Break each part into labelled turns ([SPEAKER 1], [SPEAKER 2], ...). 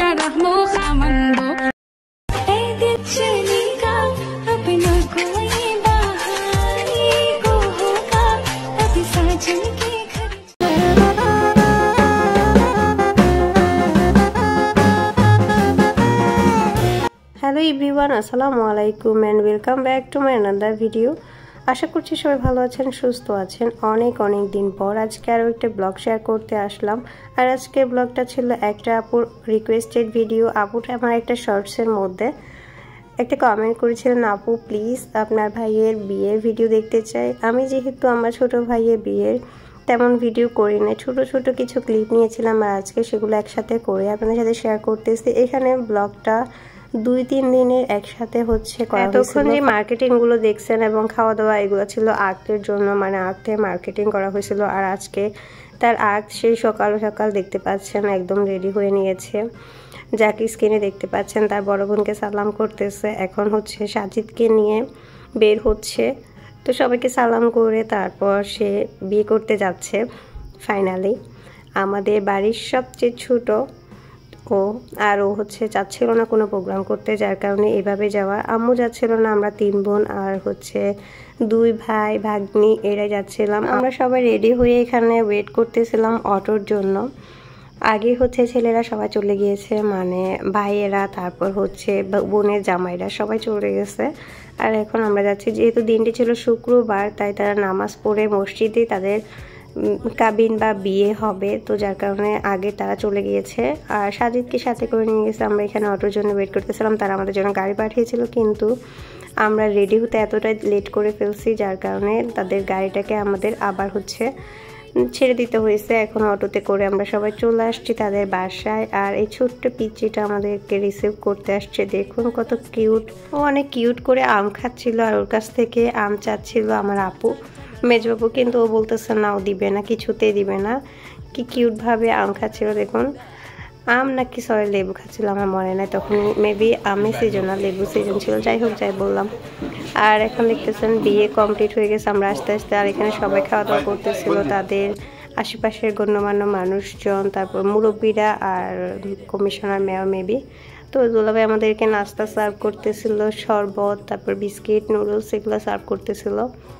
[SPEAKER 1] ka rahmo khamando ei dil chali ka apna koi bahari ko hoga abhi sajan ke
[SPEAKER 2] hello everyone, আসসালামু আলাইকুম and welcome back to my another video. আশা করছি সবাই ভালো আছেন, সুস্থ আছেন। অনেক দিন পর আজকে আরও একটা ব্লগ শেয়ার করতে আসলাম। আর আজকের ব্লগটা ছিল একটা আপুর রিকোয়েস্টেড ভিডিও। আপুটা আমার একটা শর্টসের মধ্যে একটা কমেন্ট করেছিলেন, আপু প্লিজ আপনার ভাইয়ের বিয়ের ভিডিও দেখতে চাই। আমি যেহেতু আমার ছোট ভাইয়ের বিয়ের তেমন ভিডিও করি না, ছোট ছোট কিছু ক্লিপ নিয়েছিলাম আর আজকে সেগুলো একসাথে করে আপনাদের সাথে শেয়ার করতেছি। এখানে ব্লগটা 2-3 দিনের একসাথে হচ্ছে। এতক্ষণ যে মার্কেটিং গুলো দেখছেন এবং খাওয়া দাওয়া এগুলো ছিল আর্টের জন্য, মানে আর্টে মার্কেটিং করা হয়েছিল। আর আজকে তার আর্ট সেই সকাল সকাল দেখতে পাচ্ছেন একদম রেডি হয়ে নিয়েছে। যাকে স্ক্রিনে দেখতে পাচ্ছেন তার বড় বোনকে সালাম করতেছে। এখন হচ্ছে সাজিদকে নিয়ে বের হচ্ছে, তো সবাইকে সালাম করে তারপর সে বিয়ে করতে যাচ্ছে। ফাইনালি আমাদের বাড়ির সবচেয়ে ছোট ও, আর ও হচ্ছে চাচ্ছিল না কোনো প্রোগ্রাম করতে, যার কারণে এভাবে যাওয়া। আম্মু যাচ্ছিল না, আমরা 3 বোন আর হচ্ছে 2 ভাই ভাগ্নি এরাই যাচ্ছিলাম। আমরা সবাই রেডি হয়ে এখানে ওয়েট করতেছিলাম অটোর জন্য। আগে হচ্ছে ছেলেরা সবাই চলে গিয়েছে, মানে ভাইয়েরা, তারপর হচ্ছে বোনের জামাইরা সবাই চলে গেছে। আর এখন আমরা যাচ্ছি, যেহেতু দিনটি ছিল শুক্রবার তাই তারা নামাজ পড়ে মসজিদে তাদের কাবিন বা বিয়ে হবে, তো যার কারণে আগে তারা চলে গিয়েছে। আর সাজিদকে সাথে করে নিয়ে গেছে। আমরা এখানে অটোর জন্য ওয়েট করতেছিলাম, তারা আমাদের জন্য গাড়ি পাঠিয়েছিল, কিন্তু আমরা রেডি হতে এতটাই লেট করে ফেলছি যার কারণে তাদের গাড়িটাকে আমাদের আবার হচ্ছে ছেড়ে দিতে হয়েছে। এখন অটোতে করে আমরা সবাই চলে আসছি তাদের বাসায়। আর এই ছোট্ট পিচ্চিটা আমাদেরকে রিসিভ করতে আসছে, দেখুন কত কিউট। ও অনেক কিউট করে আম খাচ্ছিল আর ওর কাছ থেকে আম চাচ্ছিল আমার আপু মেজবাবু, কিন্তু ও বলতেছে না, ও দিবে না, কিছুতেই দিবে না। কি কিউট ভাবে আম খাচ্ছিল দেখুন। আম নাকি সরি লেবু খাচ্ছিল আমার মনে নাই, তখন মেবি আমের সিজন না লেবু সিজন ছিল। যাই হোক, যাই বললাম। আর এখন দেখতেছেন বিয়ে কমপ্লিট হয়ে গেছে, আমরা আস্তে আস্তে। আর এখানে সবাই খাওয়া দাওয়া করতেছিল, তাদের আশেপাশের গণ্যমান্য মানুষজন, তারপর মুরব্বীরা আর কমিশনার মেয়র মেবি। তো দুলাভাই আমাদেরকে নাস্তা সার্ভ করতেছিল, শরবত, তারপর বিস্কিট, নুডলস এগুলো সার্ভ করতেছিল।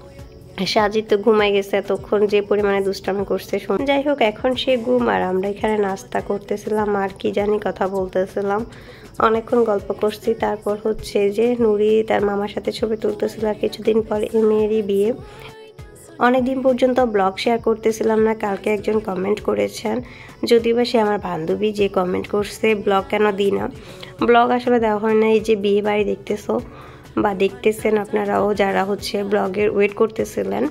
[SPEAKER 2] সাজিদ তো ঘুমাই গেছে এতক্ষণ, যে পরিমাণে দুষ্টামি করছে। যাই হোক, এখন সে ঘুম আর আমরা এখানে নাস্তা করতেছিলাম আর কি জানি কথা বলতেছিলাম, অনেকক্ষণ গল্প করছি। তারপর হচ্ছে যে নুরি তার মামার সাথে ছবি তুলতেছিল। আর কিছুদিন পর এই মেয়েরই বিয়ে। অনেকদিন পর্যন্ত ব্লগ শেয়ার করতেছিলাম না। কালকে একজন কমেন্ট করেছেন, যদিও বা সে আমার বান্ধবী, যে কমেন্ট করছে ব্লগ কেন দিই না। ব্লগ আসলে দেওয়া হয় না। এই যে বিয়ে বাড়ি দেখতেছো বা দেখতেছেন আপনারাও যারা হচ্ছে ব্লগের ওয়েট করতেছিলেন,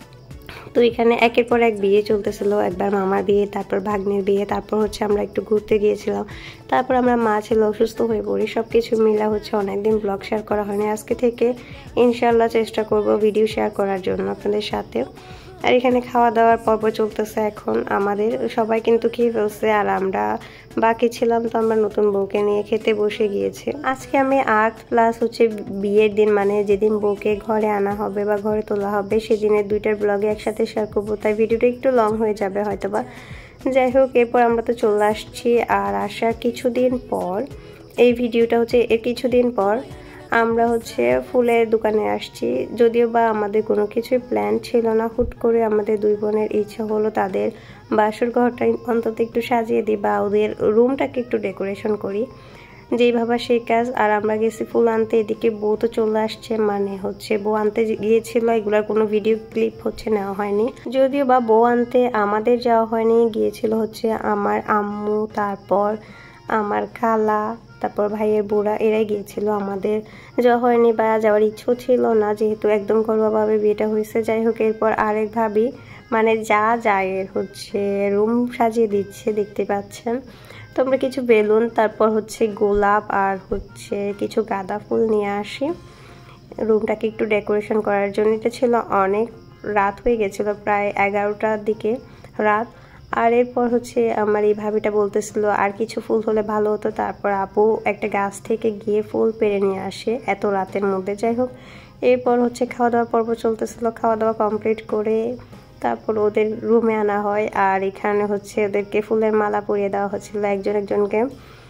[SPEAKER 2] তো এখানে একের পর এক বিয়ে চলতেছিল। একবার মামার বিয়ে, তারপর ভাগ্নের বিয়ে, তারপর হচ্ছে আমরা একটু ঘুরতে গিয়েছিলাম, তারপর আমরা মা ছেলে অসুস্থ হয়ে পড়ি। সব কিছু মিলা হচ্ছে অনেকদিন ব্লগ শেয়ার করা হয়নি। আজকে থেকে ইনশাল্লাহ চেষ্টা করব ভিডিও শেয়ার করার জন্য আপনাদের সাথে। আর এখানে খাওয়া দাওয়ার পর্ব চলতেছে এখন আমাদের। সবাই কিন্তু খেয়ে ফেলছে আর আমরা বাকি ছিলাম, তো আমরা নতুন বউকে নিয়ে খেতে বসে গিয়েছি। আজকে আমি আর্ট প্লাস হচ্ছে বিয়ের দিন, মানে যেদিন বউকে ঘরে আনা হবে বা ঘরে তোলা হবে সেদিনের 2টার ব্লগে একসাথে শেয়ার করবো, তাই ভিডিওটা একটু লং হয়ে যাবে হয়তোবা। যাই হোক, এরপর আমরা তো চলে আসছি। আর আসার কিছুদিন পর, এই ভিডিওটা হচ্ছে এর কিছুদিন পর আমরা হচ্ছে ফুলের দোকানে আসছি। যদিও বা আমাদের কোনো কিছুই প্ল্যান ছিল না, হুট করে আমাদের 2 বোনের ইচ্ছা হলো তাদের বাসর ঘরটা অন্তত একটু সাজিয়ে দিই বা ওদের রুমটাকে একটু ডেকোরেশন করি, যেই ভাবা সেই কাজ। আর আমরা গেছি ফুল আনতে, এদিকে বউ তো চলে আসছে, মানে হচ্ছে বউ আনতে গিয়েছিল। এগুলোর কোনো ভিডিও ক্লিপ হচ্ছে নেওয়া হয়নি, যদিও বা বউ আনতে আমাদের যাওয়া হয়নি, গিয়েছিল হচ্ছে আমার আম্মু, তারপর আমার খালা, তারপর ভাইয়ের বুড়া, এরাই গিয়েছিল। আমাদের যাওয়া হয়নি বা যাওয়ার ইচ্ছেও ছিল না, যেহেতু একদম ঘরোয়াভাবে বিয়েটা হয়েছে। যাই হোক, এরপর আরেক ভাবি, মানে যা যায় হচ্ছে রুম সাজিয়ে দিচ্ছে, দেখতে পাচ্ছেন। তো আমরা কিছু বেলুন, তারপর হচ্ছে গোলাপ আর হচ্ছে কিছু গাঁদা ফুল নিয়ে আসি রুমটাকে একটু ডেকোরেশন করার জন্য। এটা ছিল অনেক রাত হয়ে গেছিলো, প্রায় 11টার দিকে রাত। আর এরপর হচ্ছে আমার এই ভাবিটা বলতেছিল আর কিছু ফুল হলে ভালো হতো। তারপর আপু একটা গাছ থেকে গিয়ে ফুল পেড়ে নিয়ে আসে এত রাতের মধ্যে। যাই হোক, এরপর হচ্ছে খাওয়া দাওয়ার পর্ব চলতেছিল। খাওয়া দাওয়া কমপ্লিট করে তারপর ওদের রুমে আনা হয়। আর এখানে হচ্ছে ওদেরকে ফুলের মালা পরিয়ে দেওয়া হচ্ছিল একজন একজনকে।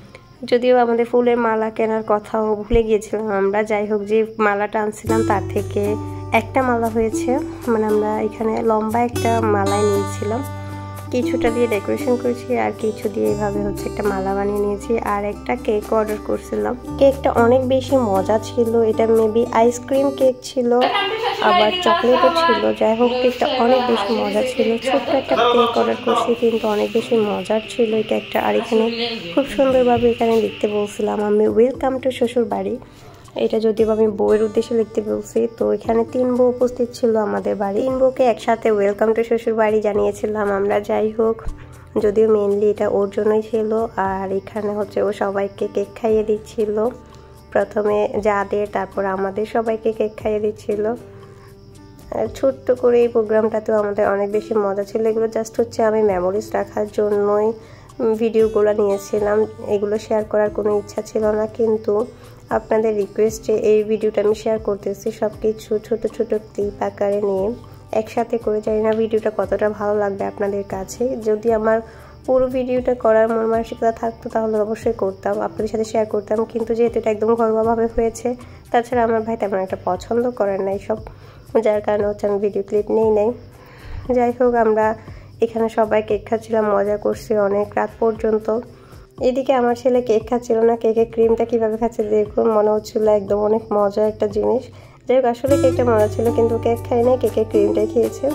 [SPEAKER 2] যদিও আমাদের ফুলের মালা কেনার কথাও ভুলে গিয়েছিলাম আমরা। যাই হোক, যে মালাটা আনছিলাম তার থেকে একটা মালা হয়েছে, মানে আমরা এখানে লম্বা একটা মালাই নিয়েছিলাম, কিছুটা দিয়ে ডেকোরেশন করেছি আর কিছু দিয়ে এইভাবে হচ্ছে একটা মালা বানিয়ে নিয়েছি। আর একটা কেক অর্ডার করছিলাম, কেকটা অনেক বেশি মজা ছিল। এটা মেবি আইসক্রিম কেক ছিল, আবার চকলেটও ছিল। যাই হোক, কেকটা অনেক বেশি মজা ছিল। ছোট্ট একটা কেক অর্ডার করছি, কিন্তু অনেক বেশি মজার ছিল এই কেকটা। আর এখানে খুব সুন্দরভাবে এখানে লিখতে বলছিলাম আমি ওয়েলকাম টু শ্বশুর বাড়ি। এটা যদিও আমি বউয়ের উদ্দেশ্যে লিখতে বলছি। তো এখানে 3 বউ উপস্থিত ছিল আমাদের বাড়ি। 3 বউকে একসাথে ওয়েলকাম টু শ্বশুর বাড়ি জানিয়েছিলাম আমরা। যাই হোক, যদিও মেনলি এটা ওর জন্যই ছিল। আর এখানে হচ্ছে ও সবাইকে কেক খাইয়ে দিচ্ছিল, প্রথমে যাদের, তারপর আমাদের সবাইকে কেক খাইয়ে দিচ্ছিল। ছোট্ট করে এই প্রোগ্রামটাতেও আমাদের অনেক বেশি মজা ছিল। এগুলো জাস্ট হচ্ছে আমি মেমোরিজ রাখার জন্যই ভিডিওগুলো নিয়েছিলাম, এগুলো শেয়ার করার কোনো ইচ্ছা ছিল না, কিন্তু আপনাদের রিকোয়েস্টে এই ভিডিওটা আমি শেয়ার করতেছি। সব কিছু ছোট ছোট ক্লিপ আকারে নিয়ে একসাথে করে। জানি না ভিডিওটা কতটা ভালো লাগবে আপনাদের কাছে। যদি আমার পুরো ভিডিওটা করার মন মানসিকতা থাকতো তাহলে অবশ্যই করতাম, আপনাদের সাথে শেয়ার করতাম, কিন্তু যেহেতু এটা একদম ঘরোয়াভাবে হয়েছে, তাছাড়া আমার ভাই তেমন একটা পছন্দ করেন না এইসব, যার কারণে হচ্ছে আমি ভিডিও ক্লিপ নেই নাই। যাই হোক, আমরা এখানে সবাই কেক খাচ্ছিলাম, মজা করছি অনেক রাত পর্যন্ত। এদিকে আমার ছেলে কেক খাচ্ছিল না, কেকের ক্রিমটা কীভাবে খাচ্ছে দেখুন, মনে হচ্ছিলো একদম অনেক মজা একটা জিনিস। যাই হোক, আসলে কেকটা মজা ছিল, কিন্তু কেক খাই নাই, কেকের ক্রিমটাই খেয়েছে।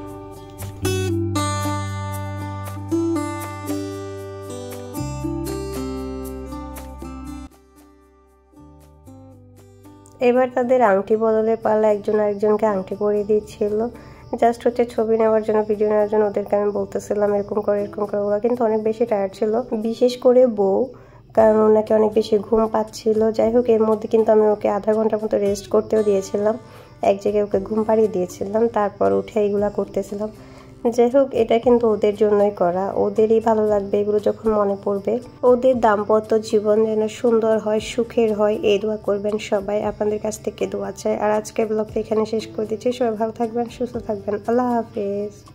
[SPEAKER 2] এবার তাদের আংটি বদলের পালা, একজন আরেকজনকে আংটি পরিয়ে দিচ্ছিল। জাস্ট হচ্ছে ছবি নেওয়ার জন্য, ভিডিও নেওয়ার জন্য ওদেরকে আমি বলতেছিলাম এরকম করে এরকম করে। ওরা কিন্তু অনেক বেশি টায়ার্ড ছিল, বিশেষ করে বউ, কারণ ওনাকে অনেক বেশি ঘুম পাচ্ছিল। যাই হোক, এর মধ্যে কিন্তু আমি ওকে আধা ঘন্টার মতো রেস্ট করতেও দিয়েছিলাম, এক জায়গায় ওকে ঘুম পাড়িয়ে দিয়েছিলাম, তারপর উঠে এগুলা করতেছিলাম। যাই হোক, এটা কিন্তু ওদের জন্যই করা, ওদেরই ভালো লাগবে এগুলো যখন মনে পড়বে। ওদের দাম্পত্য জীবন যেন সুন্দর হয়, সুখের হয়, এই দোয়া করবেন সবাই। আপনাদের কাছ থেকে দোয়া চাই। আর আজকের ব্লগটা এখানে শেষ করে দিচ্ছি। সবাই ভালো থাকবেন, সুস্থ থাকবেন। আল্লাহ হাফেজ।